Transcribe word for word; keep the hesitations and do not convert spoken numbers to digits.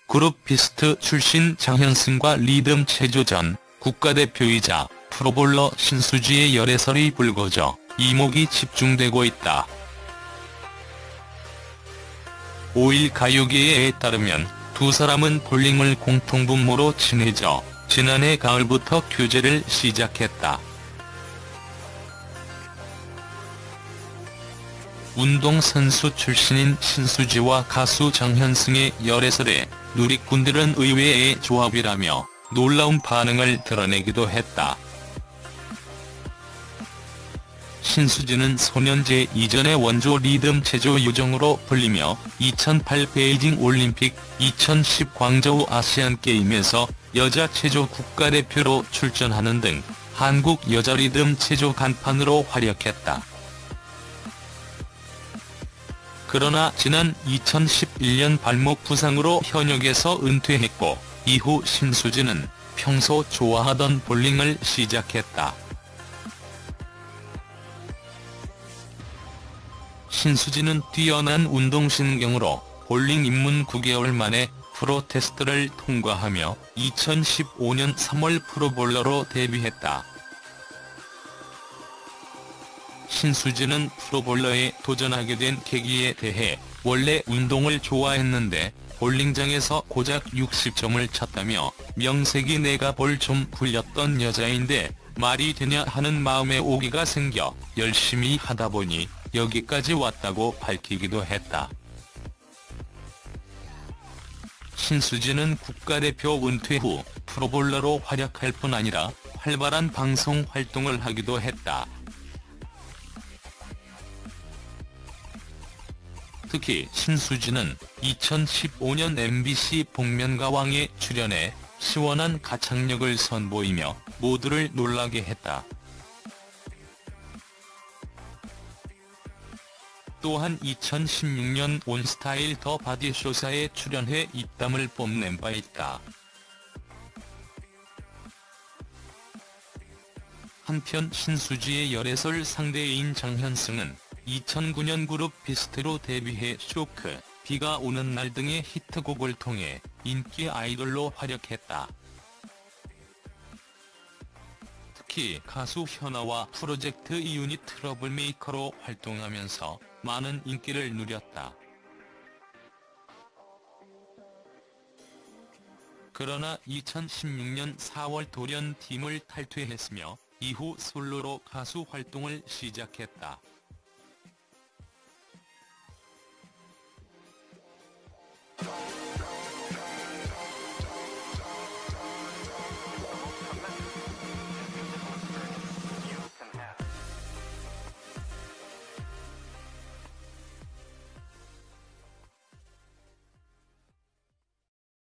그룹 비스트 출신 장현승과 리듬 체조 전 국가대표이자 프로볼러 신수지의 열애설이 불거져 이목이 집중되고 있다. 오일 가요계에 따르면 두 사람은 볼링을 공통분모로 친해져 지난해 가을부터 교제를 시작했다. 운동선수 출신인 신수지와 가수 장현승의 열애설에 누리꾼들은 의외의 조합이라며 놀라운 반응을 드러내기도 했다. 신수지는 소년제 이전의 원조 리듬 체조 요정으로 불리며 이천팔 베이징 올림픽, 이천십 광저우 아시안게임에서 여자 체조 국가대표로 출전하는 등 한국 여자 리듬 체조 간판으로 활약했다. 그러나 지난 이천십일 년 발목 부상으로 현역에서 은퇴했고 이후 신수지는 평소 좋아하던 볼링을 시작했다. 신수지는 뛰어난 운동신경으로 볼링 입문 구 개월 만에 프로 테스트를 통과하며 이천십오 년 삼월 프로볼러로 데뷔했다. 신수지는 프로볼러에 도전하게 된 계기에 대해 원래 운동을 좋아했는데 볼링장에서 고작 육십 점을 쳤다며 명색이 내가 볼 좀 굴렸던 여자인데 말이 되냐 하는 마음에 오기가 생겨 열심히 하다 보니 여기까지 왔다고 밝히기도 했다. 신수지는 국가대표 은퇴 후 프로볼러로 활약할 뿐 아니라 활발한 방송 활동을 하기도 했다. 특히 신수지는 이천십오 년 엠비씨 복면가왕에 출연해 시원한 가창력을 선보이며 모두를 놀라게 했다. 또한 이천십육 년 온스타일 더 바디쇼사에 출연해 입담을 뽐낸 바 있다. 한편 신수지의 열애설 상대인 장현승은 이천구 년 그룹 비스트로 데뷔해 쇼크, 비가 오는 날 등의 히트곡을 통해 인기 아이돌로 활약했다. 특히 가수 현아와 프로젝트 유닛 트러블메이커로 활동하면서 많은 인기를 누렸다. 그러나 이천십육 년 사월 돌연 팀을 탈퇴했으며 이후 솔로로 가수 활동을 시작했다.